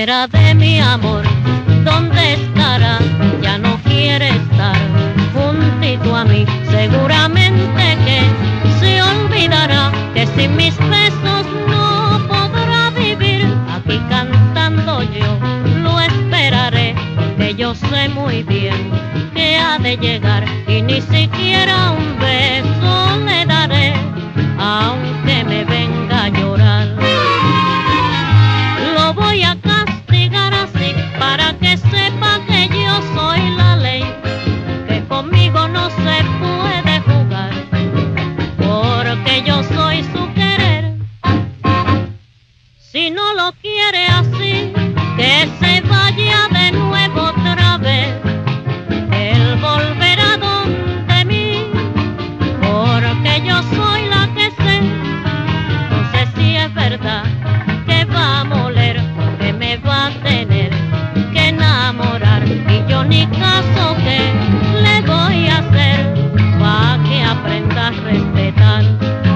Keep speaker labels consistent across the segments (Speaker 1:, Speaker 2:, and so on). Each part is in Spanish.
Speaker 1: será de mi amor? ¿Dónde estará? Ya no quiere estar juntito a mí. Seguramente que se olvidará que sin mis besos no podrá vivir. Aquí cantando yo lo esperaré, porque yo sé muy bien que ha de llegar y ni siquiera un beso le daré, aunque me venga a llorar. Lo voy a castigar así para que sepa que yo soy la ley, que conmigo no se puede jugar, porque yo soy su querer. Si no lo quiere así, que se vaya de nuevo otra vez. Él volverá donde mí, porque yo soy la que sé. No sé si es verdad que va a moler, que me va a tener que enamorar, y yo ni caso que le voy a hacer pa' que aprenda a respetar.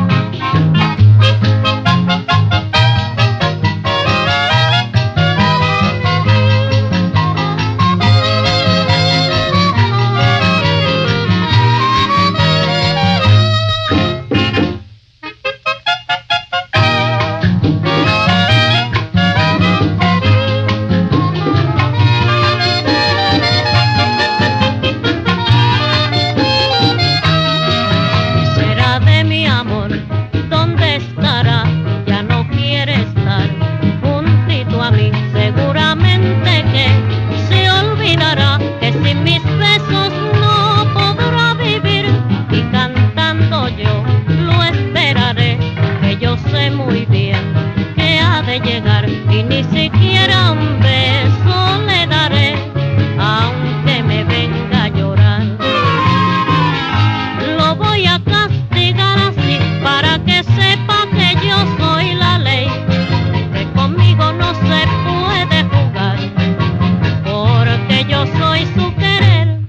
Speaker 1: Seguramente que se olvidará que sin mis besos no podrá vivir, y cantando yo lo esperaré, que yo sé muy bien que ha de llegar y ni siquiera un beso le daré, aunque me venga a llorar. Lo voy a castigar así para que sepa que yo soy la ley, que conmigo no se puede jugar, porque yo soy su querer.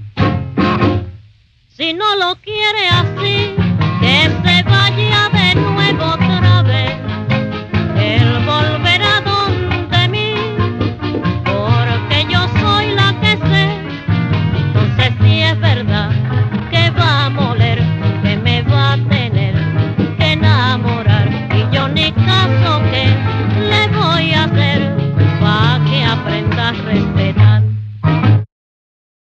Speaker 1: Si no lo quiere así, que se vaya de nuevo otra vez. Él volverá donde mí, porque yo soy la que sé. No sé si es verdad que va a moler, que me va a tener que enamorar, y yo ni caso que le voy a hacer pa' que aprenda a respetar.